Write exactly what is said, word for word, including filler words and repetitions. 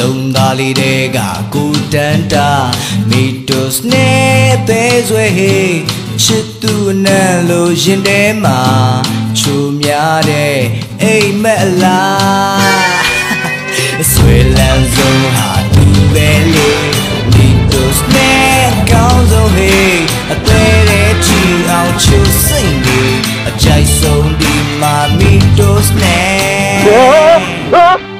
လုံးသားလေးတွေကကိုတန်တာမီတိုစနဲ့သေးဆွဲဟေးချစ်သူနဲ့လို့ရင်ထဲမှာချိုများတဲ့အိမ်မက်လားဆွေလန်းဆုံးဟာသူပဲလေမီတိုစနဲ့ကောင်းဆုံးဟေးအသေးတဲ့ချီအောင်ချိုစိတ်နေအကြိုက်ဆုံးဒီမှာမီတိုစနဲ့